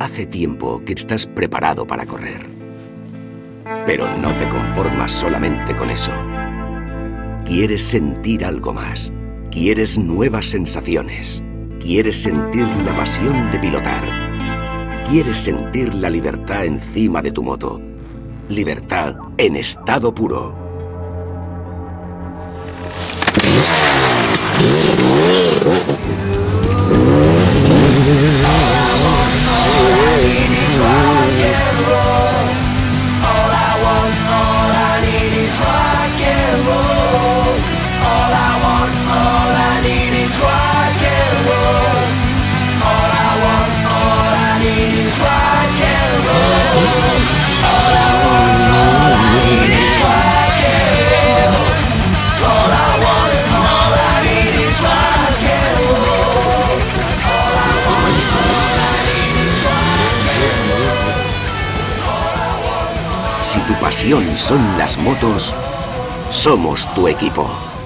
Hace tiempo que estás preparado para correr. Pero no te conformas solamente con eso. Quieres sentir algo más. Quieres nuevas sensaciones. Quieres sentir la pasión de pilotar. Quieres sentir la libertad encima de tu moto. Libertad en estado puro. Si tu pasión son las motos, somos tu equipo.